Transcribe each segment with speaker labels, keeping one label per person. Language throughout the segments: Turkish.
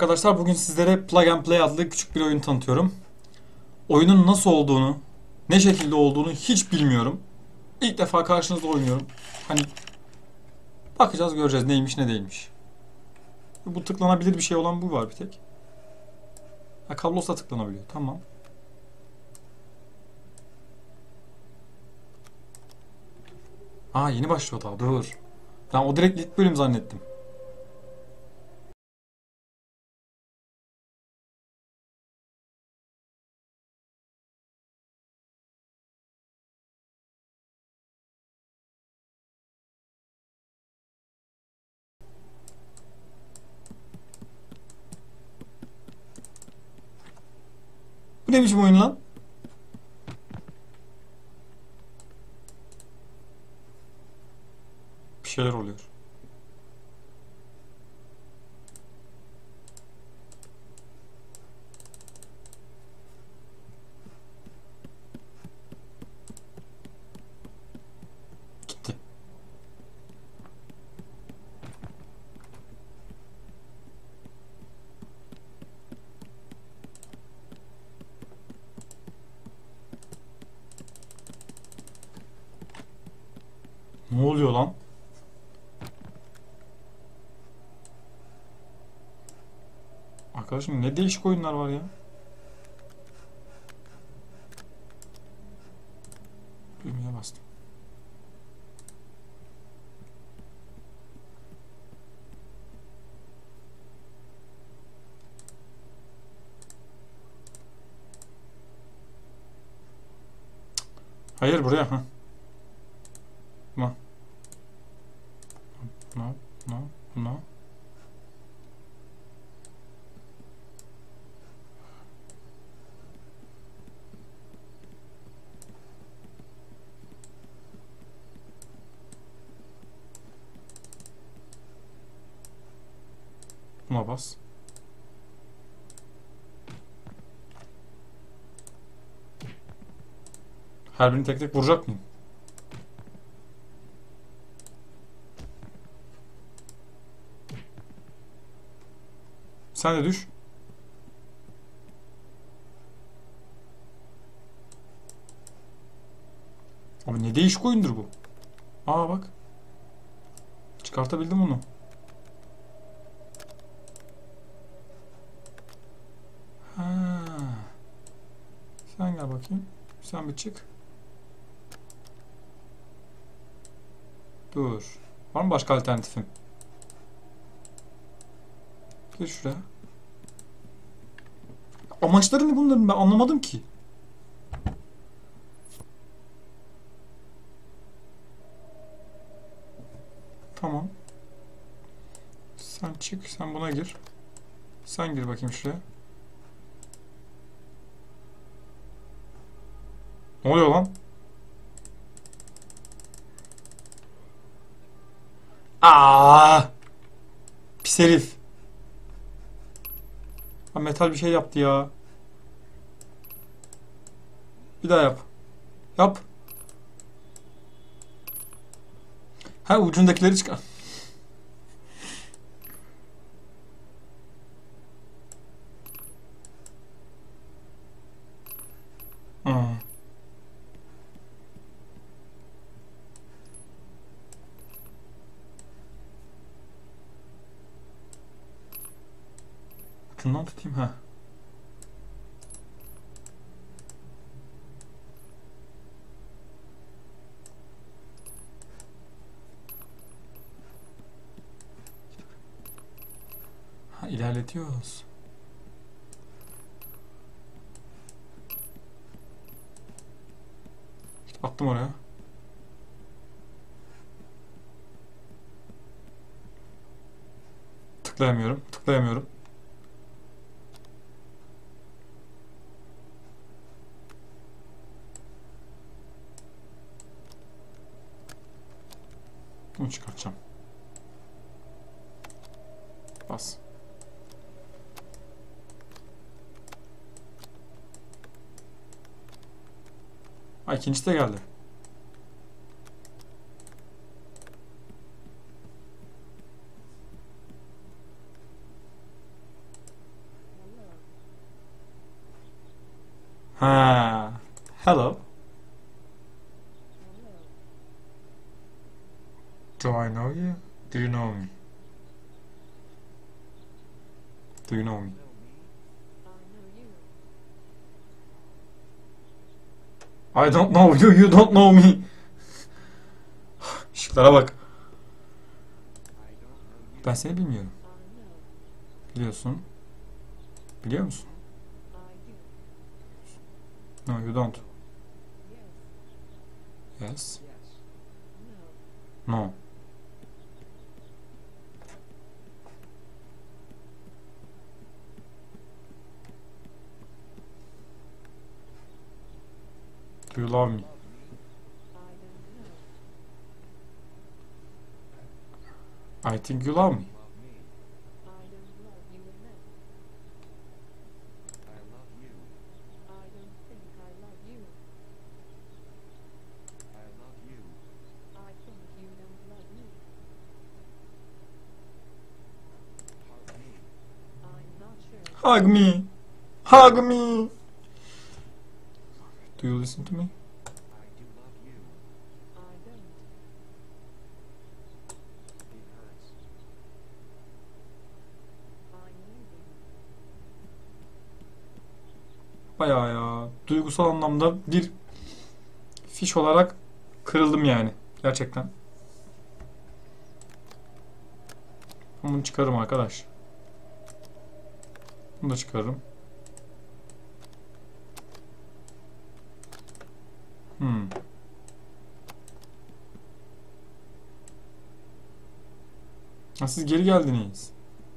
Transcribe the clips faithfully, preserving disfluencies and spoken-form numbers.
Speaker 1: arkadaşlar, bugün sizlere Plug and Play adlı küçük bir oyun tanıtıyorum. Oyunun nasıl olduğunu, ne şekilde olduğunu hiç bilmiyorum. İlk defa karşınızda oynuyorum. Hani bakacağız, göreceğiz neymiş ne değilmiş. Bu tıklanabilir bir şey olan bu var bir tek. Ha, kablosla tıklanabiliyor, tamam. Aa, yeni başlıyor daha, dur. Ben o direkt ilk bölüm zannettim. Bu ne biçim oyun lan? Bir şeyler oluyor. Gitti. Ne oluyor lan? Arkadaşım, ne değişik oyunlar var ya. Düğmeye bastım. Hayır, buraya ha. Buna. Buna. Buna. Buna. Buna bas. Her birini tek tek vuracak mıyım? Sen de düş. Abi, ne değişik oyundur bu. Aa bak. Çıkartabildim onu. Ha. Sen gel bakayım. Sen bir çık. Dur. Var mı başka alternatifim? Gel şuraya. Amaçları ne bunların, ben anlamadım ki. Tamam. Sen çık. Sen buna gir. Sen gir bakayım şuraya. Ne oluyor lan? Aa! Pis herif. Ha, metal bir şey yaptı ya. Bir daha yap. Yap. Ha, ucundakileri çıkar. Ha. Ucundan tutayım ha. Ha, ilerletiyoruz. İşte attım oraya. Tıklayamıyorum. Tıklayamıyorum. Bunu çıkartacağım. Bas. Ha, ikincisi de geldi. Ha. Hello. Do I know you? Do you know me? Do you know me? I don't know you, you don't know me. Şıklara bak. Ben seni bilmiyorum. Biliyorsun. Biliyor musun? No, you don't. Yes. No. Do you love me? I think you love me. Hug me. Hug me. Do you listen to me? Bayağı ya. Duygusal anlamda bir fiş olarak kırıldım yani. Gerçekten. Bunu çıkarırım arkadaş. Bunu da çıkarırım. Hmm. Ha, siz geri geldiniz.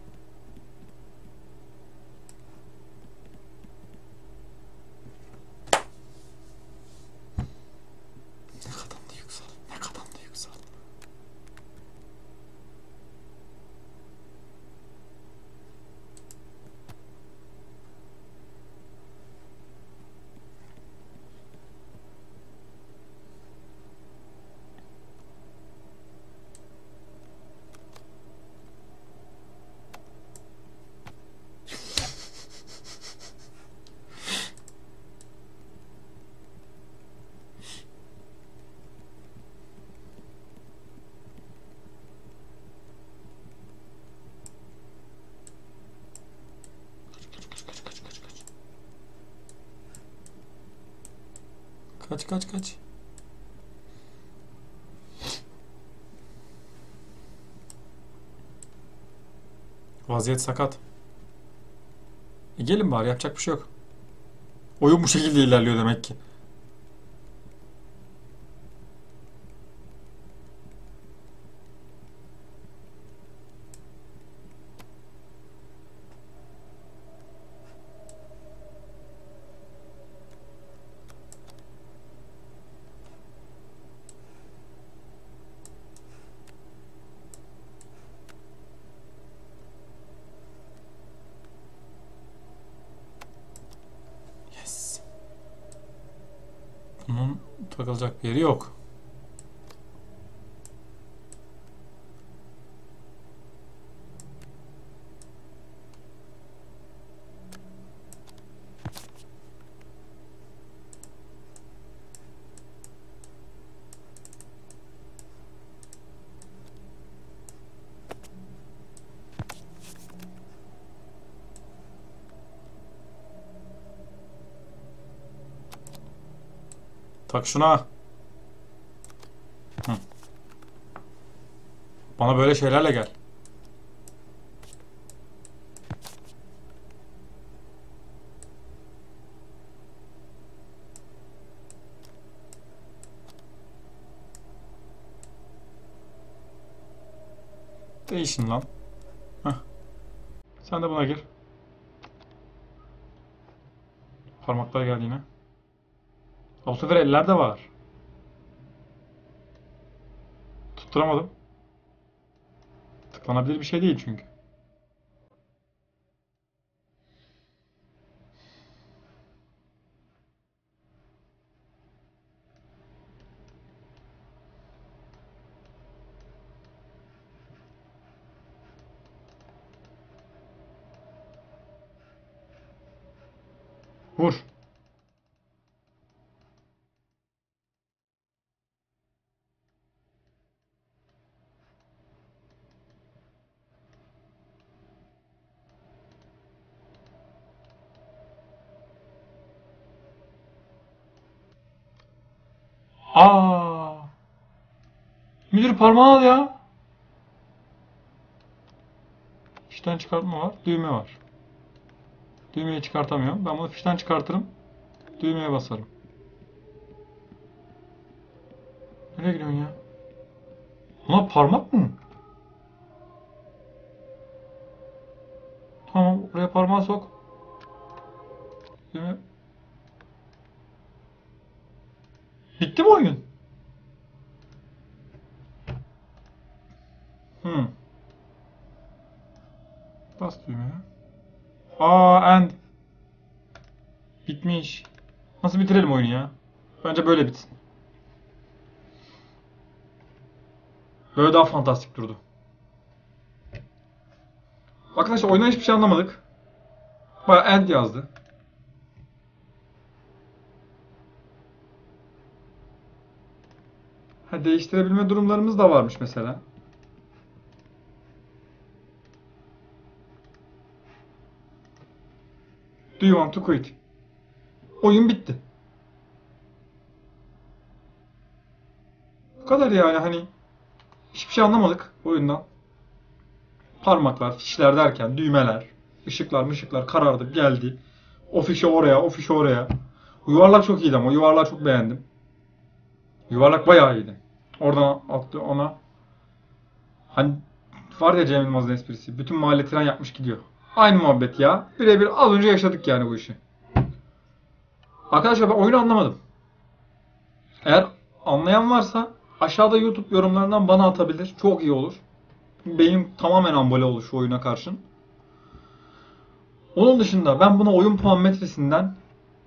Speaker 1: Ne kadar da yüksel. Ne kadar da yüksel. Kaç kaç kaç. Vaziyet sakat. E gelin bari, yapacak bir şey yok. Oyun bu şekilde ilerliyor demek ki. Yes. Bunun takılacak bir yeri yok. Tak şuna. Hı. Bana böyle şeylerle gel. Değişin lan. Heh. Sen de buna gir. Parmaklar geldi yine. Bu sefer eller de var. Tutturamadım. Tıklanabilir bir şey değil çünkü. Vur. Aa! Müdür parmağı al ya. Fişten çıkartma var. Düğme var. Düğmeyi çıkartamıyorum. Ben bunu fişten çıkartırım. Düğmeye basarım. Nereye gidiyorsun ya? Ulan parmak mı? Tamam, oraya parmağı sok. Düğme. Bitti mi oyun? Hmm. Bas düğmeye. Aa, end. Bitmiş. Nasıl bitirelim oyunu ya? Bence böyle bitsin. Böyle daha fantastik durdu. Arkadaşlar oyundan hiçbir şey anlamadık. Bayağı end yazdı. Ha, değiştirebilme durumlarımız da varmış mesela. Do you want to quit? Oyun bitti. Bu kadar yani, hani hiçbir şey anlamadık oyundan. Parmaklar, fişler derken düğmeler, ışıklar, mışıklar karardı, geldi. O fişi oraya, o fişi oraya. O yuvarlak çok iyiydi ama o yuvarlağı çok beğendim. Yuvarlak bayağı iyiydi. Oradan attı ona. Hani var ya Cem Yılmaz'ın esprisi. Bütün mahalle tren yapmış gidiyor. Aynı muhabbet ya. Birebir az önce yaşadık yani bu işi. Arkadaşlar ben oyunu anlamadım. Eğer anlayan varsa aşağıda YouTube yorumlarından bana atabilir. Çok iyi olur. Benim tamamen ambale olur şu oyuna karşın. Onun dışında ben buna oyun puan metresinden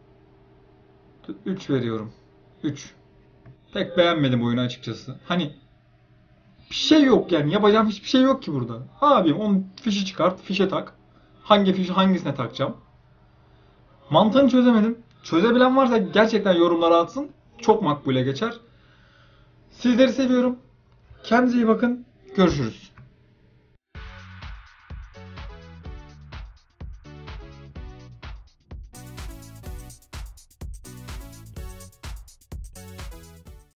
Speaker 1: üç veriyorum. üç. Pek beğenmedim oyunu açıkçası. Hani bir şey yok yani. Yapacağım hiçbir şey yok ki burada. Abim onun fişi çıkart, fişe tak. Hangi fişi hangisine takacağım? Mantığını çözemedim. Çözebilen varsa gerçekten yorumlara atsın. Çok makbule geçer. Sizleri seviyorum. Kendinize iyi bakın. Görüşürüz.